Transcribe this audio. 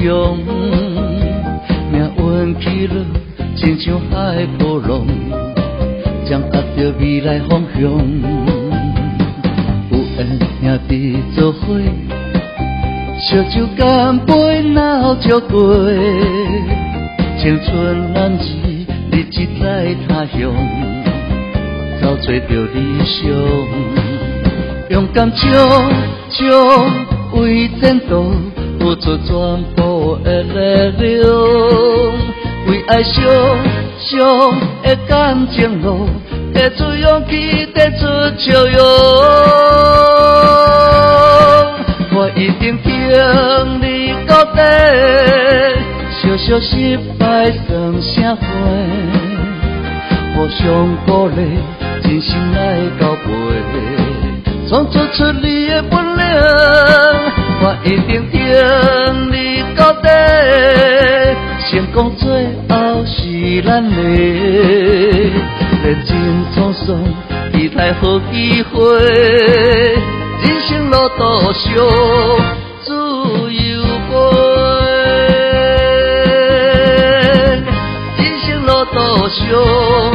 向，命运起落，亲像海波浪，掌握着未来方向。有缘兄弟做伙，烧酒干杯，闹照过。青春男儿，日子在他乡，走找着理想，勇敢将为前途付出全部的力量，为爱烧的感情路，拿出勇气，拿出笑容。我一定挺你到底，小小失败算啥货？互相鼓励，真心来交陪，创造出你的本领。我一定挺你到底，成功最后是咱的。历经沧桑，期待好机会，人生路途上自由飞，人生路途上。